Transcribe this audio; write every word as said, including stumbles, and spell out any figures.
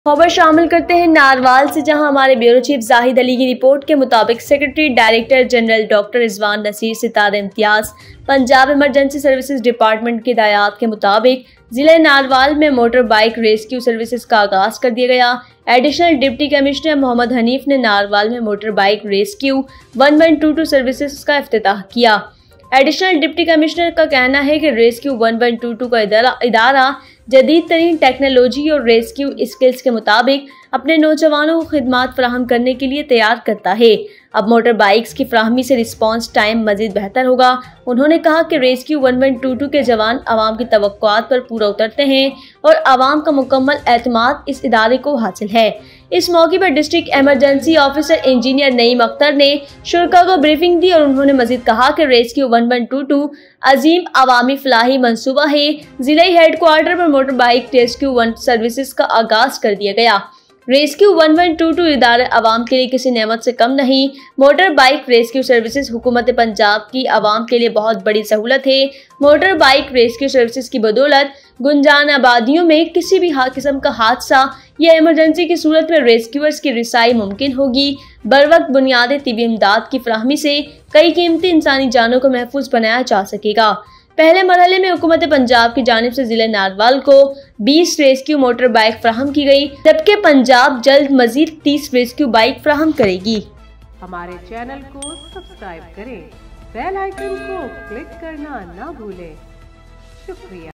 खबर शामिल करते हैं नारवाल से, जहां हमारे ब्यूरो चीफ जाहिद अली की रिपोर्ट के मुताबिक secretary director general doctor Rizwan Nasir Sitar Imtiaz Punjab emergency services department की हिदायत के मुताबिक जिले नारवाल में मोटर बाइक रेस्क्यू सर्विसेज का आगाज कर दिया गया। Additional deputy commissioner Mohammad Hanif ने नारवाल में motor bike rescue one one two two services का इफ्तिताह किया। एडिशनल डिप्टी कमिश्नर का कहना है कि rescue one one two two का इदारा, इदारा जदीद तरीन टेक्नोलॉजी और रेस्क्यू स्किल्स के मुताबिक अपने नौजवानों को खिदमात फराहम करने के लिए तैयार करता है। अब मोटर बाइक्स की फ्राहमी से रिस्पांस टाइम मजीद बेहतर होगा। उन्होंने कहा कि rescue one one two two के जवान आवाम की तवक्कुआत पर पूरा उतरते हैं और आवाम का मुकम्मल एतमाद इस इदारे को हासिल है। इस मौके पर district emergency officer engineer Naeem Akhtar ने शुरा को ब्रीफिंग दी और उन्होंने मजीद कहा कि rescue one one two two अजीम अवामी फलाही मनसूबा है। जिले हेडक्वार्टर पर motor bike rescue one services का आगाज कर दिया गया। Rescue one one two two इदारा आवाम के लिए किसी नेमत से कम नहीं। मोटर बाइक रेस्क्यू सर्विसेज हुकूमत पंजाब की आवाम के लिए बहुत बड़ी सहूलत है। मोटर बाइक रेस्क्यू सर्विसेज की बदौलत गुंजान आबादियों में किसी भी किस्म का हादसा या इमरजेंसी की सूरत में रेस्क्यूअर्स की रिसाई मुमकिन होगी। बर वक्त बुनियादी तिबी इमदाद की फ्राहमी से कई कीमती इंसानी जानों को महफूज बनाया जा सकेगा। पहले मरहले में हुकूमत पंजाब की जानिब से जिले नारवाल को बीस रेस्क्यू मोटर बाइक फ्राहम की गई, जबकि पंजाब जल्द मजीद तीस रेस्क्यू बाइक फ्राहम करेगी। हमारे चैनल को सब्सक्राइब करें, बेल आइकन को क्लिक करना ना भूलें। शुक्रिया।